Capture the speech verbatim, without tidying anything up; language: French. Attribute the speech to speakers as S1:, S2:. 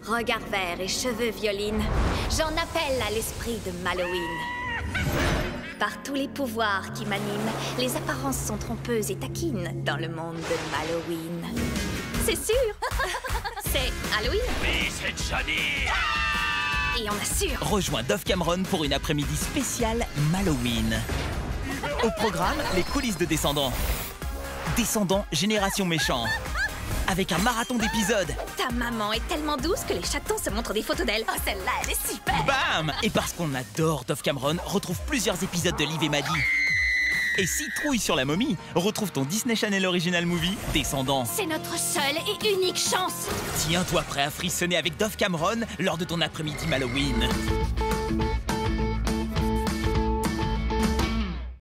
S1: regard vert et cheveux violine, j'en appelle à l'esprit de Halloween. Par tous les pouvoirs qui m'animent, les apparences sont trompeuses et taquines dans le monde de Halloween. C'est sûr. C'est Halloween.
S2: Oui, c'est Johnny.
S1: Et on assure.
S3: Rejoins Dove Cameron pour une après-midi spéciale Halloween. Au programme, les coulisses de Descendants. Descendants, génération méchant. Avec un marathon d'épisodes.
S1: Ta maman est tellement douce que les chatons se montrent des photos d'elle. Oh, celle-là, elle est super.
S3: Bam! Et parce qu'on adore Dove Cameron, retrouve plusieurs épisodes de Liv et Maddie. Et citrouille sur la momie, retrouve ton Disney Channel Original Movie, Descendants.
S1: C'est notre seule et unique chance.
S3: Tiens-toi prêt à frissonner avec Dove Cameron lors de ton après-midi Halloween.